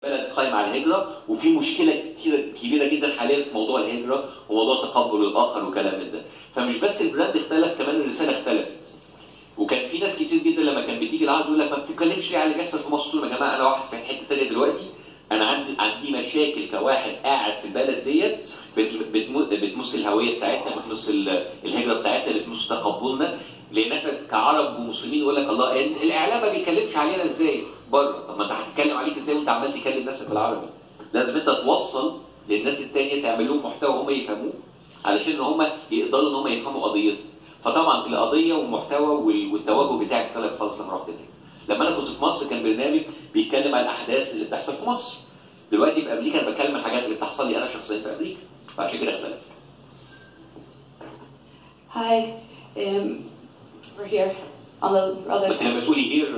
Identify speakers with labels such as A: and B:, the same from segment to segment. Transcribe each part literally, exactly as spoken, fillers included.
A: بلد قائم على الهجره، وفي مشكله كتير كبيره جدا حاليا في موضوع الهجره وموضوع تقبل الاخر وكلام من ده. فمش بس البراند اختلف، كمان الرساله اختلفت. وكان في ناس كتير جدا لما كان بتيجي العرض يقول لك ما بتتكلمش ليه على اللي بيحصل في مصر. يا جماعه انا واحد في حته ثانيه دلوقتي، انا عندي عندي مشاكل كواحد قاعد في البلد ديت بتمس الهويه بتاعتنا، بتمس الهجره بتاعتنا، بتمس تقبلنا. لان احنا كعرب ومسلمين يقول لك الله الاعلام ما بيتكلمش علينا ازاي بره. طب ما انت هتتكلم عليك ازاي وانت عمال تكلم نفسك بالعربي؟ لازم انت توصل للناس الثانيه، تعمل لهم محتوى هم يفهموه علشان هم يقدروا ان هم يفهموا قضيتهم. فطبعا القضيه والمحتوى والتوجه بتاعي اختلف خالص لما رحت هناك. لما انا كنت في مصر كان برنامج بيتكلم عن الاحداث اللي بتحصل في مصر. دلوقتي في امريكا انا بتكلم عن الحاجات اللي بتحصل لي انا شخصيا في امريكا، فعشان كده اختلف.
B: هاي um, we're here on the other
A: بس لما تقولي هير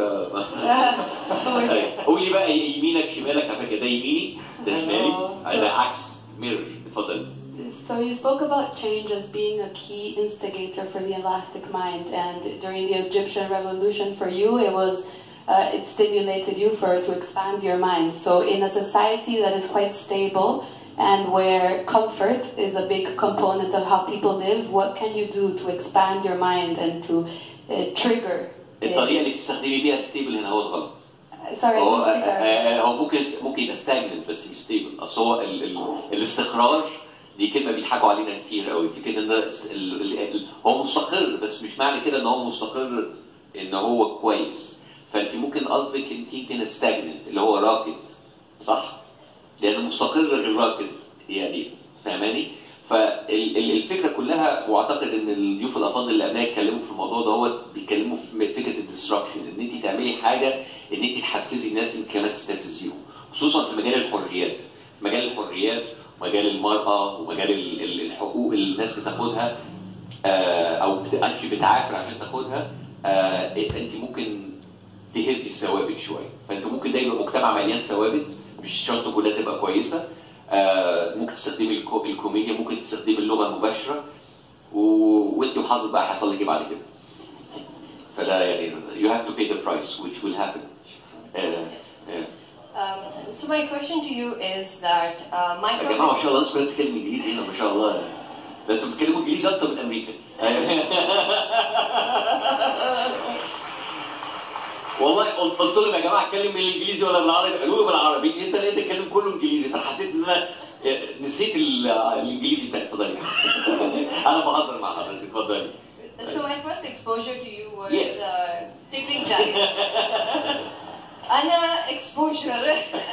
A: قولي بقى يمينك شمالك. على فكره ده يميني ده شمالي ده عكس ميرور. اتفضل.
B: So you spoke about change as being a key instigator for the elastic mind, and during the Egyptian revolution for you it was uh, it stimulated you for to expand your mind. So in a society that is quite stable and where comfort is a big component of how people live, what can you do to expand your mind and to uh, trigger?
A: الطريقه اللي بتستخدمي بيها ستيبل هنا هو الغلط.
B: Sorry,
A: هو هو ممكن ممكن يبقى ستاجننت بس مش ستيبل. اصل هو ال ال الاستقرار دي كلمه بيضحكوا علينا كتير قوي في كده، ان هو مستقر بس مش معنى كده ان هو مستقر ان هو كويس. فانت ممكن قصدك انت يمكن ستاجننت اللي هو راكد، صح؟ لانه مستقر غير راكد يعني، فاهماني؟ فالفكره كلها، واعتقد ان الضيوف الافاضل اللي قبلها اتكلموا في الموضوع دوت بيتكلموا في فكره الديستراكشن، ان انت تعملي حاجه ان انت تحفزي الناس ان كمان تستفزيهم، خصوصا في مجال الحريات. في مجال الحريات ومجال المراه ومجال الحقوق اللي الناس بتاخدها او انت بتعافر عشان تاخدها، انت ممكن تهزي الثوابت شويه. فانت ممكن ده يبقى مجتمع مليان ثوابت، مش شرط كلها تبقى كويسه. آه ممكن تستخدمي الكو... الكوميديا، ممكن تستخدمي اللغه المباشره، و... وانت وحظك بقى هيحصل لك ايه بعد كده. فلا يعني you have to pay the price which will happen. Uh, yeah.
C: Um, so my question to you is that uh, micro.
A: يا جماعه ما شاء الله الناس كلها بتتكلم انجليزي هنا ما شاء الله. ده انتوا بتتكلموا انجليزي اكتر من امريكا. والله قلت لهم يا جماعه اتكلم بالانجليزي ولا بالعربي؟ قالوا لي بالعربي. انت لقيت تتكلم كله انجليزي، فحسيت ان انا نسيت الانجليزي بتاعي. اتفضلي. انا بهزر مع حضرتك. اتفضلي.
C: So my first exposure to you was
A: yes.
C: uh, tickling giants. أنا exposure.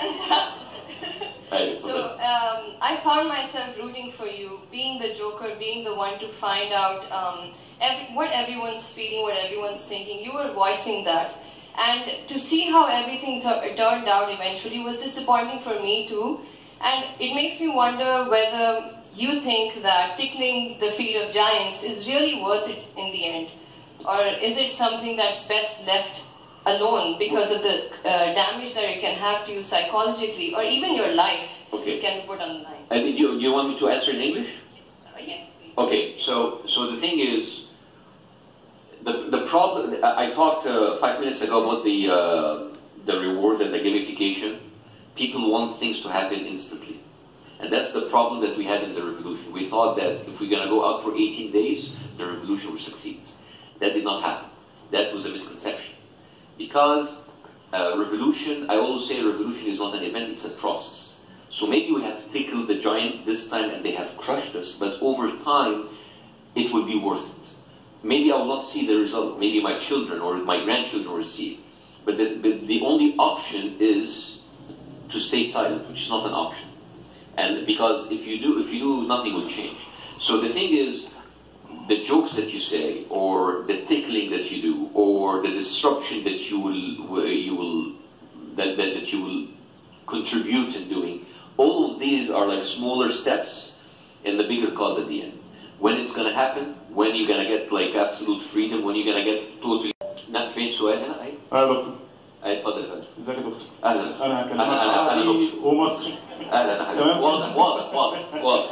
C: So um, I found myself rooting for you, being the joker, being the one to find out um, every, what everyone's feeling, what everyone's thinking. You were voicing that. And to see how everything turned out eventually was disappointing for me too. And it makes me wonder whether you think that tickling the feet of giants is really worth it in the end. Or is it something that's best left alone because of the uh, damage that it can have to you psychologically, or even your life
A: okay.
C: can put on the line?
A: And you, you want me to answer in English?
C: Uh, yes, please.
A: Okay, so, so the thing is, The, the problem, I talked uh, five minutes ago about the, uh, the reward and the gamification. People want things to happen instantly. And that's the problem that we had in the revolution. We thought that if we're going to go out for eighteen days, the revolution would succeed. That did not happen. That was a misconception. Because uh, revolution, I always say revolution is not an event, it's a process. So maybe we have tickled the giant this time and they have crushed us, but over time, it will be worth it. Maybe I will not see the result. Maybe my children or my grandchildren will see it. But the, but the only option is to stay silent, which is not an option. And because if you do, if you do, nothing will change. So the thing is, the jokes that you say, or the tickling that you do, or the disruption that you will, you will, that, that, that you will contribute in doing, all of these are like smaller steps in the bigger cause at the end. When it's going to happen, when you're going to get like absolute freedom, when you're going to get totally... نعم فين سؤال هنا؟ أي؟
D: أهلا دكتور.
A: أي اتفضل يا فندم.
D: ازيك يا دكتور؟
A: أهلا.
D: أنا هكلمك
A: أنا
D: عربي ومصري.
A: أهلا يا حبيبي. واضح واضح واضح واضح.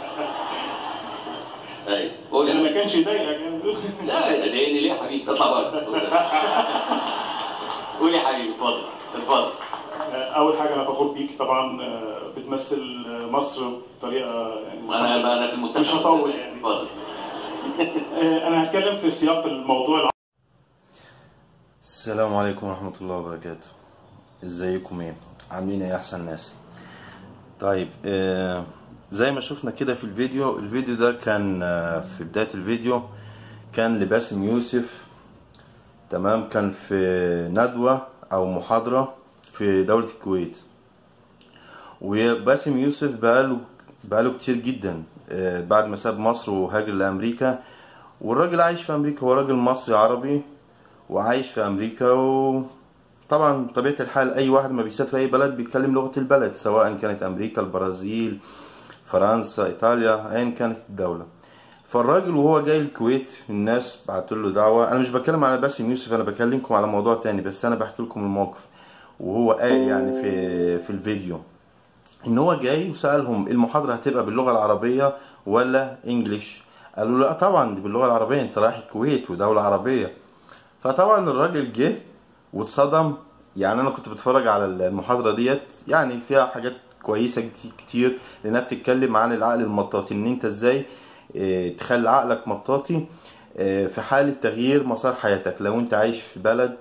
A: أي قول.
D: إذا ما كانش يضايقك يعني.
A: لا يضايقني ليه يا حبيبي؟ اطلع بره. قول يا حبيبي اتفضل اتفضل.
D: اول حاجه انا فخور بيك طبعا، بتمثل مصر بطريقه يعني
A: انا انا في المنتخب
D: مش هطول يعني.
A: اتفضل.
D: انا هتكلم في سياق الموضوع.
E: السلام عليكم ورحمه الله وبركاته. ازيكم ايه؟ عاملين ايه يا احسن ناس؟ طيب آه زي ما شفنا كده في الفيديو، الفيديو ده كان آه في بدايه الفيديو كان لباسم يوسف، تمام؟ كان في ندوه او محاضره في دوله الكويت. وباسم يوسف بقاله بقاله كتير جدا آه بعد ما ساب مصر وهاجر لامريكا، والراجل عايش في امريكا، هو راجل مصري عربي وعايش في امريكا. وطبعا بطبيعه الحال اي واحد ما بيسافر اي بلد بيتكلم لغه البلد، سواء كانت امريكا، البرازيل، فرنسا، ايطاليا، ايا كانت الدوله. فالراجل وهو جاي الكويت الناس بعتوا له دعوه. انا مش بتكلم على باسم يوسف، انا بكلمكم على موضوع تاني، بس انا بحكي لكم الموقف. وهو قال يعني في في الفيديو ان هو جاي وسالهم المحاضره هتبقى باللغه العربيه ولا انجليش؟ قالوا له لا طبعا دي باللغه العربيه، انت رايح الكويت ودوله عربيه. فطبعا الراجل جه واتصدم. يعني انا كنت بتفرج على المحاضره ديت، يعني فيها حاجات كويسه كتير، لانها بتتكلم عن العقل المطاطي، ان انت ازاي تخلي عقلك مطاطي في حاله تغيير مسار حياتك. لو انت عايش في بلد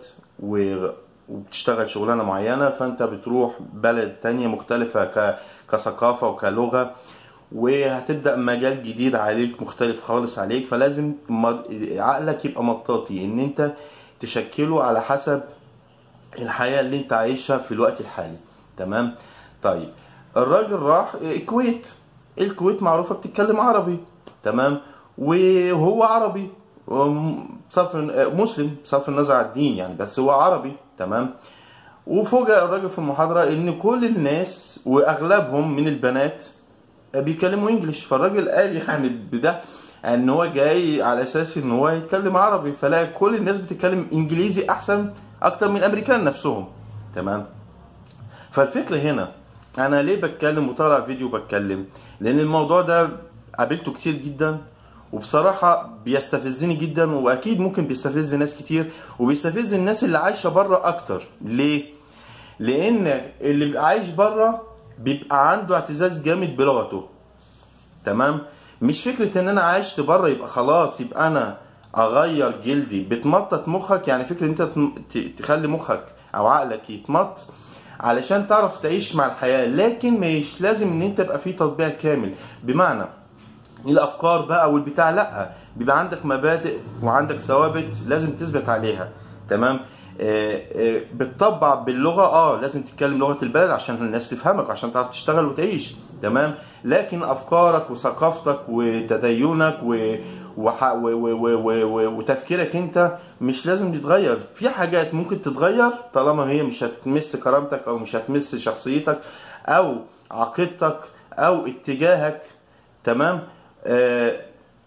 E: وبتشتغل شغلانه معينه، فانت بتروح بلد تانية مختلفه كثقافه وكلغه، وهتبدأ مجال جديد عليك مختلف خالص عليك. فلازم عقلك يبقى مطاطي، ان انت تشكله على حسب الحياة اللي انت عايشها في الوقت الحالي، تمام؟ طيب الراجل راح الكويت، الكويت معروفة بتتكلم عربي، تمام؟ وهو عربي بصرف مسلم بصرف النظر عن الدين يعني، بس هو عربي، تمام؟ وفوجئ الراجل في المحاضرة ان كل الناس واغلبهم من البنات بيتكلموا انجليش. فالراجل قال يعني بده ان هو جاي على اساس ان هو يتكلم عربي، فلاقي كل الناس بتتكلم انجليزي احسن اكتر من الامريكان نفسهم، تمام؟ فالفكره هنا انا ليه بتكلم وطالع فيديو بتكلم؟ لان الموضوع ده قابلته كتير جدا، وبصراحه بيستفزني جدا، واكيد ممكن بيستفز ناس كتير، وبيستفز الناس اللي عايشه بره اكتر. ليه؟ لان اللي عايش بره بيبقى عنده اعتزاز جامد بلغته، تمام؟ مش فكره ان انا عايشت بره يبقى خلاص يبقى انا اغير جلدي. بتمطط مخك، يعني فكره انت تخلي مخك او عقلك يتمط علشان تعرف تعيش مع الحياه، لكن مش لازم ان انت يبقى فيه تطبيق كامل. بمعنى الافكار بقى والبتاع، لا، بيبقى عندك مبادئ وعندك ثوابت لازم تثبت عليها، تمام؟ آه آه بتطبع باللغه، اه لازم تتكلم لغه البلد عشان الناس تفهمك، عشان تعرف تشتغل وتعيش، تمام؟ لكن افكارك وثقافتك وتدينك و وح... و... و... و... و... وتفكيرك انت مش لازم تتغير. في حاجات ممكن تتغير طالما هي مش هتمس كرامتك او مش هتمس شخصيتك او عقيدتك او اتجاهك، تمام؟ آه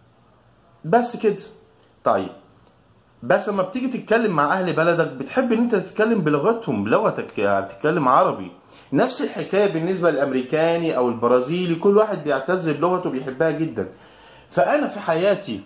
E: بس كده. طيب بس لما بتيجي تتكلم مع اهل بلدك بتحب ان انت تتكلم بلغتهم، بلغتك، يعني بتتكلم عربي. نفس الحكايه بالنسبه للامريكاني او البرازيلي، كل واحد بيعتز بلغته بيحبها جدا. فانا في حياتي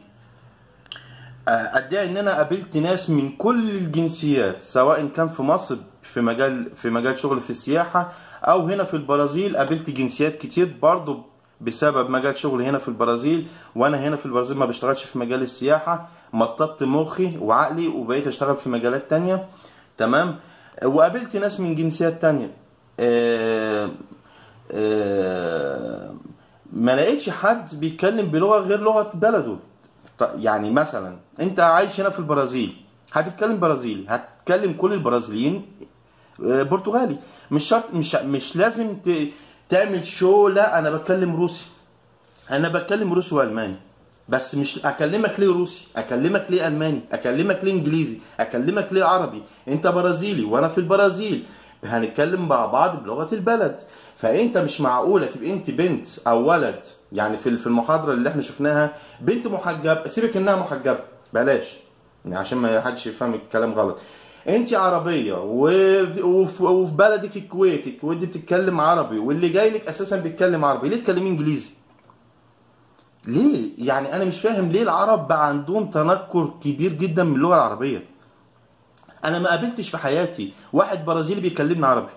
E: ادعي ان انا قابلت ناس من كل الجنسيات، سواء كان في مصر في مجال في مجال شغل في السياحه، او هنا في البرازيل قابلت جنسيات كتير برضو بسبب مجال شغل هنا في البرازيل. وانا هنا في البرازيل ما بشتغلش في مجال السياحه، مططت مخي وعقلي وبقيت اشتغل في مجالات تانية، تمام؟ وقابلت ناس من جنسيات تانية. آآ آآ ما لقيتش حد بيتكلم بلغه غير لغه بلده. يعني مثلا انت عايش هنا في البرازيل، هتتكلم برازيلي، هتتكلم كل البرازيليين برتغالي. مش شرط، مش مش لازم تعمل شو، لا انا بتكلم روسي، انا بتكلم روسي والماني، بس مش اكلمك ليه روسي، اكلمك ليه الماني، اكلمك ليه انجليزي، اكلمك ليه عربي. انت برازيلي وانا في البرازيل، هنتكلم مع بعض بلغه البلد. فانت مش معقوله تبقى انت بنت او ولد، يعني في في المحاضره اللي احنا شفناها بنت محجبه، سيبك انها محجبه بلاش يعني عشان ما حدش يفهم الكلام غلط. انت عربيه وفي بلدك الكويت، الكويت دي بتتكلم عربي، واللي جاي لك اساسا بيتكلم عربي، ليه تكلمي انجليزي؟ ليه؟ يعني انا مش فاهم ليه العرب بقى عندهم تنكر كبير جدا من اللغه العربيه. انا ما قابلتش في حياتي واحد برازيلي بيكلمني عربي،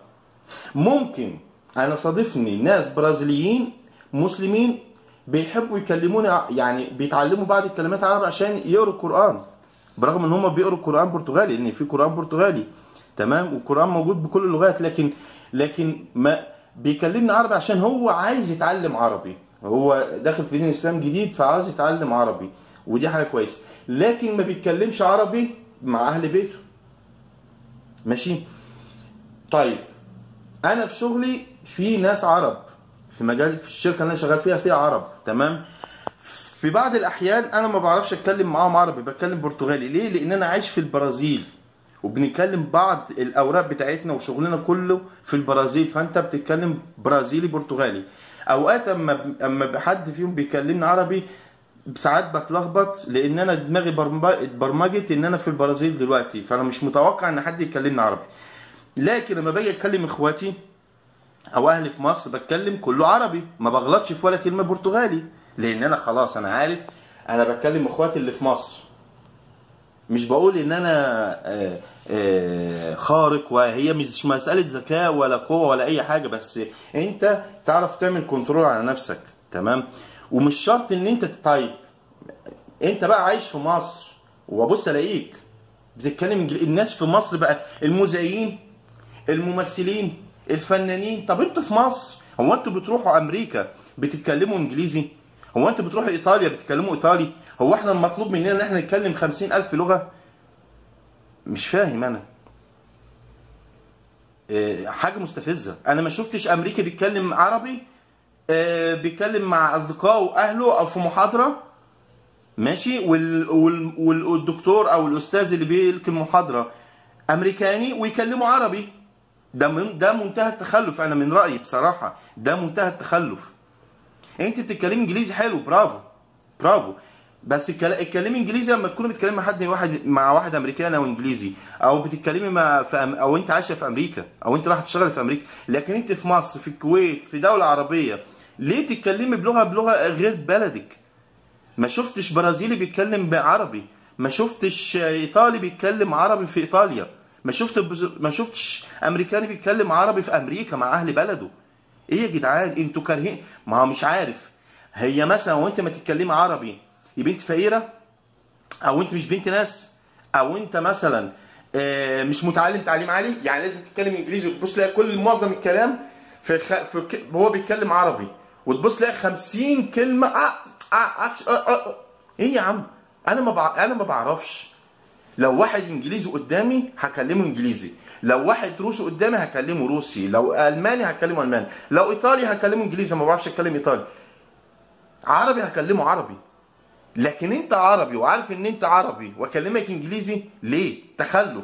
E: ممكن انا صادفني ناس برازيليين مسلمين بيحبوا يكلموني، يعني بيتعلموا بعض الكلمات عربي عشان يقروا القرآن، برغم ان هم بيقروا القرآن برتغالي، لان في قرآن برتغالي تمام، والقرآن موجود بكل اللغات، لكن لكن ما بيكلمني عربي عشان هو عايز يتعلم عربي، هو داخل في دين الاسلام جديد فعايز يتعلم عربي، ودي حاجه كويسه، لكن ما بيتكلمش عربي مع اهل بيته. ماشي. طيب انا في شغلي في ناس عرب، في مجال في الشركه اللي انا شغال فيها فيها عرب تمام. في بعض الاحيان انا ما بعرفش اتكلم معاهم عربي، بتكلم برتغالي. ليه؟ لان انا عايش في البرازيل وبنتكلم بعض الاوراق بتاعتنا وشغلنا كله في البرازيل، فانت بتتكلم برازيلي برتغالي. اوقات اما اما حد فيهم بيكلمني عربي ساعات بتلخبط، لان انا دماغي اتبرمجت ان انا في البرازيل دلوقتي، فانا مش متوقع ان حد يكلمني عربي. لكن لما باجي اتكلم اخواتي او اهلي في مصر بتكلم كله عربي، ما بغلطش في ولا كلمه برتغالي، لان انا خلاص انا عارف انا بتكلم اخواتي اللي في مصر. مش بقول ان انا آآ آآ خارق، وهي مش مساله ذكاء ولا قوه ولا اي حاجه، بس انت تعرف تعمل كنترول على نفسك تمام. ومش شرط ان انت طيب انت بقى عايش في مصر وابص الاقيك بتتكلم انجليزي. الناس في مصر بقى المذيعين الممثلين الفنانين، طب انتوا في مصر هو انتوا بتروحوا امريكا بتتكلموا انجليزي؟ هو انتوا بتروحوا ايطاليا بتتكلموا ايطالي؟ هو احنا المطلوب مننا ان احنا نتكلم خمسين الف لغة؟ مش فاهم انا. اه حاجة مستفزة. انا ما شفتش امريكا بيتكلم عربي اه بيتكلم مع اصدقائه واهله او في محاضرة ماشي، وال وال والدكتور او الاستاذ اللي بيلقي المحاضرة امريكاني ويكلموا عربي. ده من ده منتهى التخلف. انا من رأيي بصراحة ده منتهى التخلف. انت بتتكلمي انجليزي حلو، برافو برافو، بس اتكلمي انجليزي لما تكوني بتتكلمي مع حد واحد مع واحد امريكاني او انجليزي، او بتتكلمي مع في أم او انت عايشه في امريكا، او انت رايحه تشتغلي في امريكا. لكن انت في مصر في الكويت في دوله عربيه، ليه تتكلمي بلغه بلغه غير بلدك؟ ما شفتش برازيلي بيتكلم بعربي، ما شفتش ايطالي بيتكلم عربي في ايطاليا، ما شفت ما شفتش امريكاني بيتكلم عربي في امريكا مع اهل بلده. ايه يا جدعان انتوا كارهين؟ ما هو مش عارف. هي مثلا وانت ما تتكلمي عربي يبقى انت فقيره، او انت مش بنت ناس، او انت مثلا مش متعلم تعليم عالي، يعني لازم تتكلم انجليزي وتبص تلاقي كل معظم الكلام في, خ... في ك... هو بيتكلم عربي، وتبص تلاقي خمسين كلمه آه آه آه آه آه. ايه يا عم؟ انا ما بع... انا ما بعرفش. لو واحد انجليزي قدامي هكلمه انجليزي، لو واحد روسي قدامي هكلمه روسي، لو الماني هكلمه الماني، لو ايطالي هكلمه انجليزي، ما بعرفش اتكلم ايطالي. عربي هكلمه عربي. لكن انت عربي وعارف ان انت عربي واكلمك انجليزي، ليه؟ تخلف.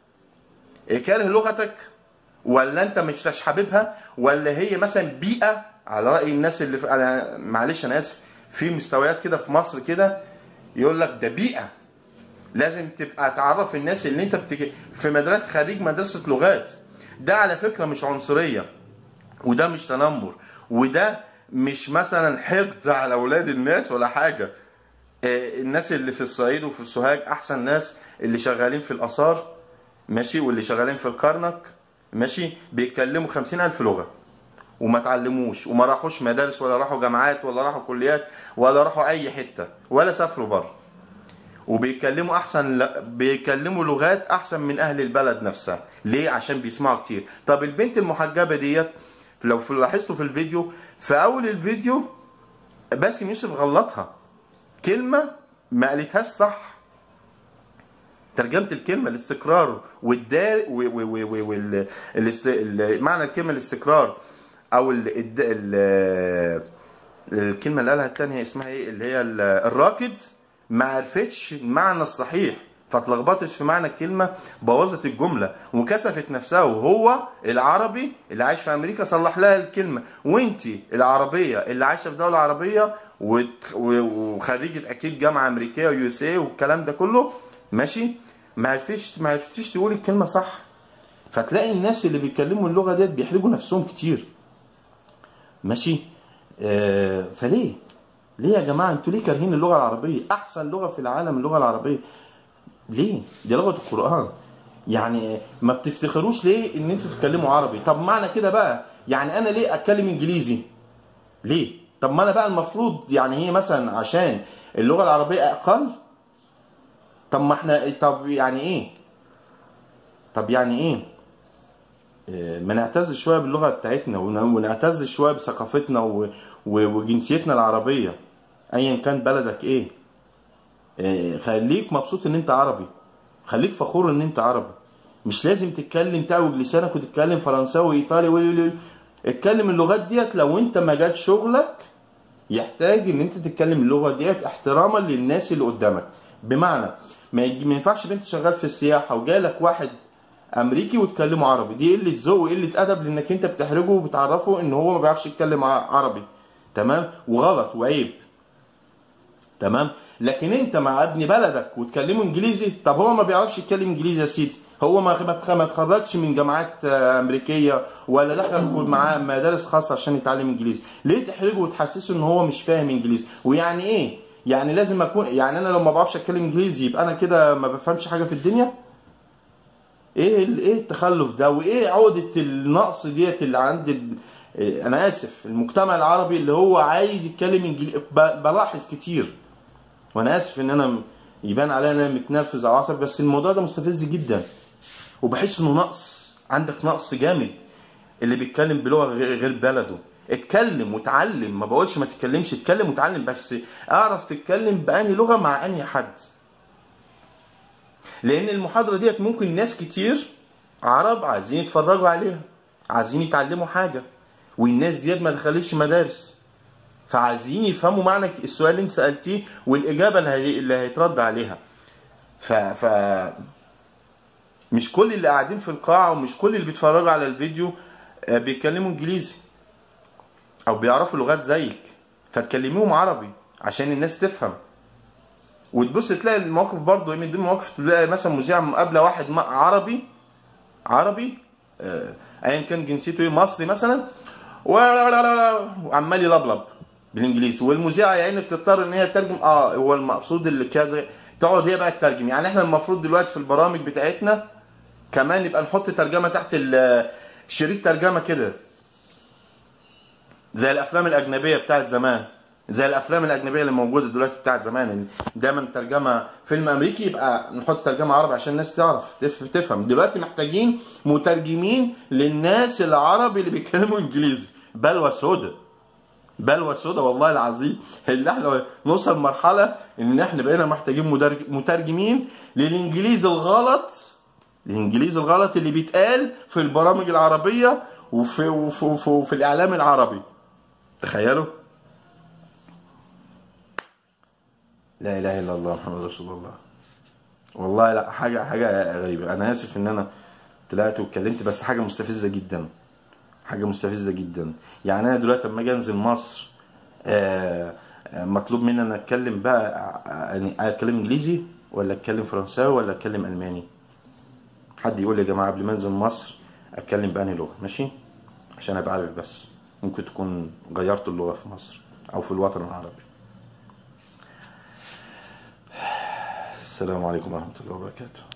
E: كاره لغتك، ولا انت مش حاببها، ولا هي مثلا بيئه على راي الناس اللي في... انا معلش انا اسف، في مستويات كده في مصر كده يقول لك ده بيئه، لازم تبقى تعرف الناس اللي انت بتج... في مدرسه خريج مدرسه لغات. ده على فكره مش عنصريه، وده مش تنمر، وده مش مثلا حقد على اولاد الناس ولا حاجه. الناس اللي في الصعيد وفي السوهاج احسن ناس، اللي شغالين في الاثار ماشي، واللي شغالين في الكرنك ماشي، بيتكلموا خمسين الف لغه وما تعلموش وما راحوش مدارس ولا راحوا جامعات ولا راحوا كليات ولا راحوا اي حته ولا سافروا بره، وبيتكلموا احسن، بيتكلموا لغات احسن من اهل البلد نفسها. ليه؟ عشان بيسمعوا كتير. طب البنت المحجبه ديت لو لاحظتوا في الفيديو، في اول الفيديو باسم يوسف غلطها كلمه ما قالتهاش صح. ترجمه الكلمه الاستقرار والدار معنى الكلمه الاستقرار، او ال ال الكلمه اللي قالها الثانيه اسمها ايه، اللي هي الراكد، ما عرفتش المعنى الصحيح، فاتلخبطت في معنى الكلمه، بوظت الجمله وكسفت نفسها. وهو العربي اللي عايش في امريكا صلح لها الكلمه، وانت العربيه اللي عايشه في دوله عربيه وخريجه اكيد جامعه امريكيه ويو اس اي والكلام ده كله ماشي، ما عرفتش ما عرفتيش تقولي الكلمه صح. فتلاقي الناس اللي بيتكلموا اللغه ديت بيحرجوا نفسهم كتير ماشي. آه فليه ليه يا جماعه انتوا ليه كارهين اللغه العربيه؟ احسن لغه في العالم اللغه العربيه. ليه؟ دي لغه القران. يعني ما بتفتخروش ليه ان انتوا تتكلموا عربي؟ طب معنى كده بقى يعني انا ليه اتكلم انجليزي؟ ليه؟ طب ما انا بقى المفروض يعني هي مثلا عشان اللغه العربيه اقل؟ طب ما احنا طب يعني ايه؟ طب يعني ايه؟ ما نعتز شويه باللغه بتاعتنا ونعتز شويه بثقافتنا وجنسيتنا العربيه ايا كان بلدك ايه. خليك مبسوط ان انت عربي، خليك فخور ان انت عربي. مش لازم تتكلم تعوج لسانك وتتكلم فرنساوي ايطالي و اتكلم اللغات ديت لو انت مجال شغلك يحتاج ان انت تتكلم اللغه ديت احتراما للناس اللي قدامك. بمعنى ما ينفعش بنت شغال في السياحه وجالك واحد امريكي وتكلمه عربي، دي قله ذوق وقله ادب، لانك انت بتحرجه وبتعرفه ان هو ما بيعرفش يتكلم عربي. تمام؟ وغلط وعيب. تمام؟ لكن انت مع ابن بلدك وتكلمه انجليزي، طب هو ما بيعرفش يتكلم انجليزي يا سيدي، هو ما ما اتخرجش من جامعات امريكيه ولا دخل معاه مدارس خاصه عشان يتعلم انجليزي، ليه تحرجه وتحسسه ان هو مش فاهم انجليزي؟ ويعني ايه؟ يعني لازم اكون يعني انا لو ما بعرفش اتكلم انجليزي يبقى انا كده ما بفهمش حاجه في الدنيا؟ ايه ايه التخلف ده وايه عقده النقص ديت اللي عند ال... انا اسف المجتمع العربي اللي هو عايز يتكلم انجليزي. بلاحظ كتير وانا اسف ان انا يبان عليا ان انا متنرفز او عصبي، بس الموضوع ده مستفز جدا وبحس انه نقص، عندك نقص جامد. اللي بيتكلم بلغه غير بلده اتكلم وتعلم، ما بقولش ما تتكلمش، اتكلم وتعلم، بس اعرف تتكلم بأني لغه مع انهي حد. لان المحاضره ديت ممكن ناس كتير عرب عايزين يتفرجوا عليها، عايزين يتعلموا حاجه، والناس ديت ما دخلتش مدارس، فعايزين يفهموا معنى السؤال اللي انت سالتيه والاجابه اللي هيترد عليها. ف ف مش كل اللي قاعدين في القاعه ومش كل اللي بيتفرجوا على الفيديو بيتكلموا انجليزي او بيعرفوا لغات زيك، فتكلموهم عربي عشان الناس تفهم. وتبص تلاقي المواقف برضه من ضمن المواقف تلاقي مثلا مذيع مقابله واحد عربي عربي ايا كان جنسيته ايه، مصري مثلا، وعمال يلبلب بالانجليزي، والمذيعه يعني بتضطر ان هي تترجم اه هو المقصود اللي كذا، تقعد هي بقى تترجم. يعني احنا المفروض دلوقتي في البرامج بتاعتنا كمان يبقى نحط ترجمه تحت الشريط، ترجمه كده زي الافلام الاجنبيه بتاعت زمان، زي الافلام الاجنبيه اللي موجوده دلوقتي بتاعت زمان، دايما ترجمه فيلم امريكي يبقى نحط ترجمه عربي عشان الناس تعرف تفهم. دلوقتي محتاجين مترجمين للناس العرب اللي بيتكلموا انجليزي. بلوى سودا، بلوى سودا والله العظيم، اللي احنا نوصل مرحله ان احنا بقينا محتاجين مترجمين للانجليزي الغلط، الانجليزي الغلط اللي بيتقال في البرامج العربيه وفي وفي, وفي, وفي الاعلام العربي. تخيلوا. لا اله الا الله محمد رسول الله. والله لا حاجه حاجه غريبه. انا اسف ان انا طلعت واتكلمت، بس حاجه مستفزه جدا، حاجه مستفزه جدا. يعني انا دلوقتي لما اجي انزل مصر آآ آآ مطلوب مني انا اتكلم بقى يعني اتكلم انجليزي ولا اتكلم فرنساوي ولا اتكلم الماني؟ حد يقول لي يا جماعه قبل ما انزل مصر اتكلم بأنهي لغه؟ ماشي، عشان ابقى عارف، بس ممكن تكون غيرت اللغه في مصر او في الوطن العربي. السلام عليكم ورحمه الله وبركاته.